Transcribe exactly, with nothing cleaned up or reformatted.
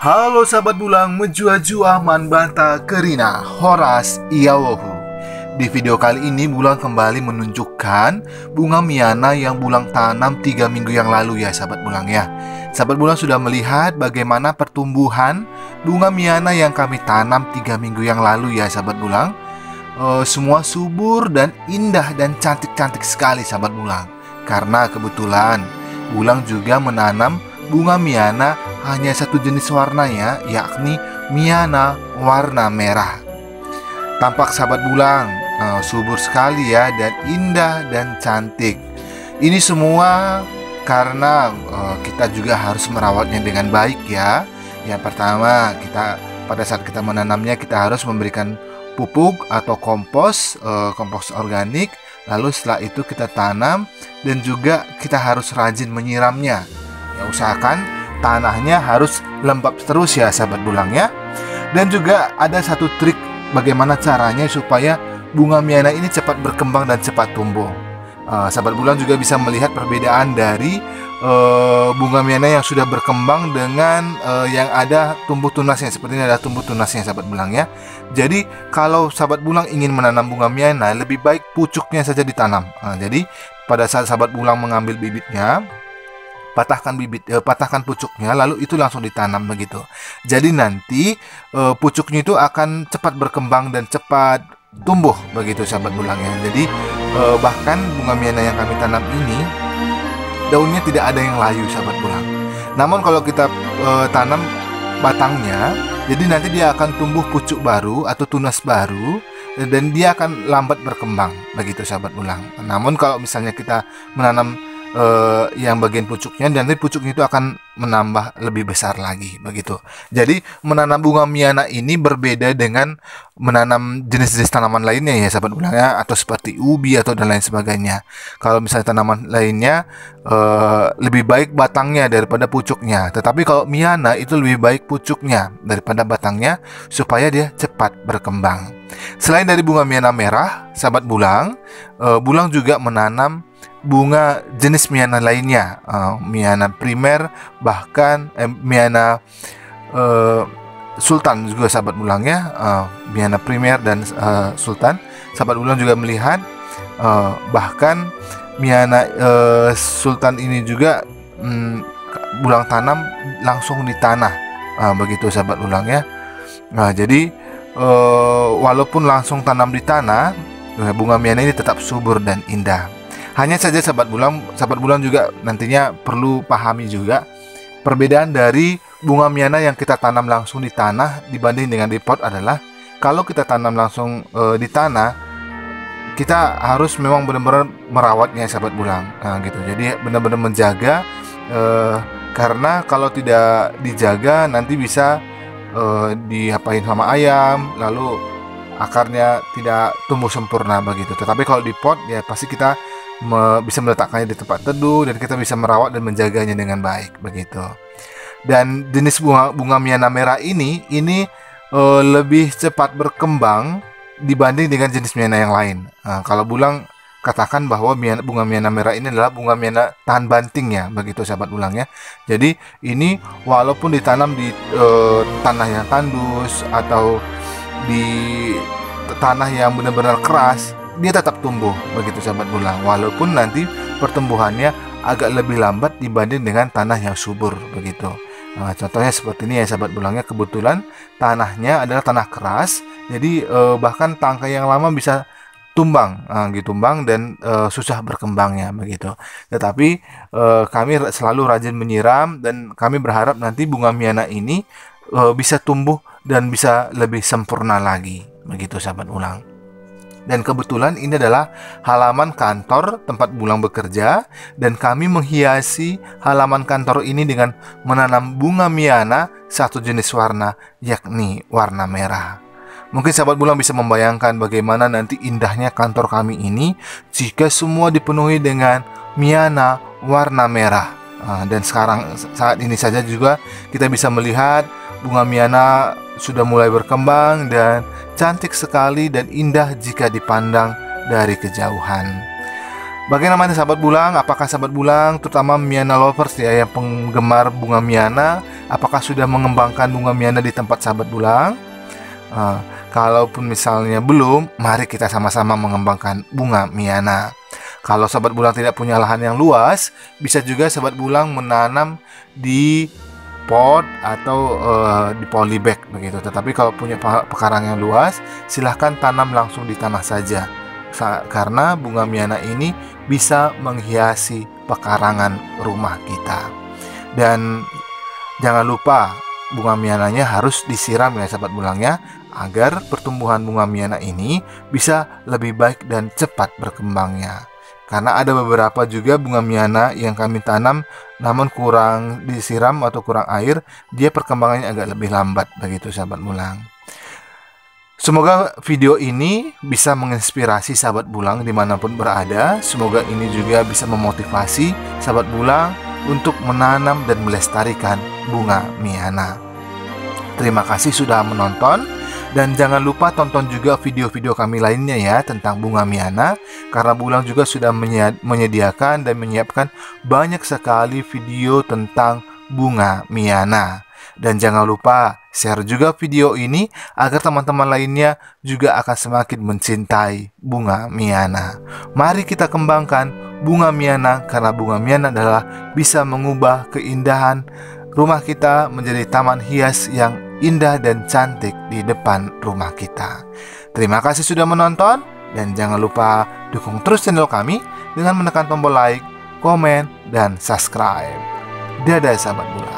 Halo sahabat bulang, menjua-jua man banta kerina horas iawohu. Di video kali ini Bulang kembali menunjukkan bunga miana yang Bulang tanam tiga minggu yang lalu ya sahabat bulang ya. Sahabat bulang sudah melihat bagaimana pertumbuhan bunga miana yang kami tanam tiga minggu yang lalu ya sahabat bulang. e, Semua subur dan indah dan cantik-cantik sekali sahabat bulang. Karena kebetulan Bulang juga menanam bunga miana hanya satu jenis warnanya, yakni miana warna merah. Tampak sahabat bulang uh, subur sekali ya, dan indah dan cantik. Ini semua karena uh, kita juga harus merawatnya dengan baik ya. Yang pertama, kita pada saat kita menanamnya kita harus memberikan pupuk atau kompos, uh, kompos organik. Lalu setelah itu kita tanam, dan juga kita harus rajin menyiramnya. Ya, usahakan tanahnya harus lembab terus ya sahabat bulang ya. Dan juga ada satu trik bagaimana caranya supaya bunga miana ini cepat berkembang dan cepat tumbuh. uh, Sahabat bulang juga bisa melihat perbedaan dari uh, bunga miana yang sudah berkembang dengan uh, yang ada tumbuh tunasnya. Seperti ini ada tumbuh tunasnya sahabat bulang ya. Jadi kalau sahabat bulang ingin menanam bunga miana, lebih baik pucuknya saja ditanam. uh, Jadi pada saat sahabat bulang mengambil bibitnya, patahkan bibit, eh, patahkan pucuknya, lalu itu langsung ditanam begitu. Jadi nanti eh, pucuknya itu akan cepat berkembang dan cepat tumbuh begitu sahabat bulang ya. Jadi eh, bahkan bunga miana yang kami tanam ini daunnya tidak ada yang layu sahabat bulang. Namun kalau kita eh, tanam batangnya, jadi nanti dia akan tumbuh pucuk baru atau tunas baru, dan dia akan lambat berkembang begitu sahabat bulang. Namun kalau misalnya kita menanam Uh, yang bagian pucuknya, dan nanti pucuknya itu akan menambah lebih besar lagi begitu. Jadi menanam bunga miana ini berbeda dengan menanam jenis-jenis tanaman lainnya ya sahabat bulang ya, atau seperti ubi atau dan lain sebagainya. Kalau misalnya tanaman lainnya uh, lebih baik batangnya daripada pucuknya, tetapi kalau miana itu lebih baik pucuknya daripada batangnya supaya dia cepat berkembang. Selain dari bunga miana merah, sahabat bulang, uh, bulang juga menanam bunga jenis miana lainnya, uh, miana primer, bahkan eh, miana uh, sultan juga sahabat bulang ya, uh, miana primer dan uh, sultan. Sahabat bulang juga melihat uh, bahkan miana uh, sultan ini juga um, bulang tanam langsung di tanah, uh, begitu sahabat bulang ya. Nah, jadi uh, walaupun langsung tanam di tanah, bunga miana ini tetap subur dan indah. Hanya saja sahabat bulang, sahabat bulang juga nantinya perlu pahami juga perbedaan dari bunga miana yang kita tanam langsung di tanah dibanding dengan di pot adalah, kalau kita tanam langsung e, di tanah, kita harus memang benar-benar merawatnya sahabat bulang. Nah, gitu. Jadi benar-benar menjaga, e, karena kalau tidak dijaga nanti bisa e, diapain sama ayam, lalu akarnya tidak tumbuh sempurna begitu. Tetapi kalau di pot ya pasti kita Me, bisa meletakkannya di tempat teduh, dan kita bisa merawat dan menjaganya dengan baik begitu. Dan jenis bunga bunga miana merah ini ini e, lebih cepat berkembang dibanding dengan jenis miana yang lain. Nah, kalau bulang katakan bahwa miana, bunga miana merah ini adalah bunga miana tahan banting ya begitu sahabat bulang ya. Jadi ini walaupun ditanam di e, tanah yang tandus atau di tanah yang benar-benar keras, dia tetap tumbuh begitu sahabat bulang, walaupun nanti pertumbuhannya agak lebih lambat dibanding dengan tanah yang subur begitu. Nah, contohnya seperti ini ya sahabat bulangnya, kebetulan tanahnya adalah tanah keras, jadi eh, bahkan tangkai yang lama bisa tumbang, nah, gitu tumbang dan eh, susah berkembangnya begitu. Tetapi eh, kami selalu rajin menyiram, dan kami berharap nanti bunga miana ini eh, bisa tumbuh dan bisa lebih sempurna lagi begitu sahabat bulang. Dan kebetulan ini adalah halaman kantor tempat bulang bekerja, dan kami menghiasi halaman kantor ini dengan menanam bunga miana satu jenis warna, yakni warna merah. Mungkin sahabat bulang bisa membayangkan bagaimana nanti indahnya kantor kami ini jika semua dipenuhi dengan miana warna merah. Nah, dan sekarang saat ini saja juga kita bisa melihat bunga miana sudah mulai berkembang dan cantik sekali dan indah jika dipandang dari kejauhan. Bagaimana sahabat bulang? Apakah sahabat bulang, terutama miana lovers ya, yang penggemar bunga miana, Apakah sudah mengembangkan bunga Miana di tempat sahabat bulang? Uh, kalaupun misalnya belum, mari kita sama-sama mengembangkan bunga Miana. Kalau sahabat bulang tidak punya lahan yang luas, bisa juga sahabat bulang menanam di pot atau uh, di polybag begitu. Tetapi kalau punya pekarangan yang luas, silahkan tanam langsung di tanah saja. Karena bunga Miana ini bisa menghiasi pekarangan rumah kita. Dan jangan lupa bunga Miananya harus disiram ya sahabat bulangnya, agar pertumbuhan bunga Miana ini bisa lebih baik dan cepat berkembangnya. Karena ada beberapa juga bunga Miana yang kami tanam namun kurang disiram atau kurang air, dia perkembangannya agak lebih lambat begitu sahabat bulang. Semoga video ini bisa menginspirasi sahabat bulang dimanapun berada. Semoga ini juga bisa memotivasi sahabat bulang untuk menanam dan melestarikan bunga Miana. Terima kasih sudah menonton. Dan jangan lupa tonton juga video-video kami lainnya ya tentang bunga Miana. Karena bulang juga sudah menyediakan dan menyiapkan banyak sekali video tentang bunga Miana. Dan jangan lupa share juga video ini agar teman-teman lainnya juga akan semakin mencintai bunga Miana. Mari kita kembangkan bunga Miana, karena bunga Miana adalah bisa mengubah keindahan rumah kita menjadi taman hias yang indah dan cantik di depan rumah kita. Terima kasih sudah menonton, dan jangan lupa dukung terus channel kami dengan menekan tombol like, komen, dan subscribe. Dadah sahabat bulang.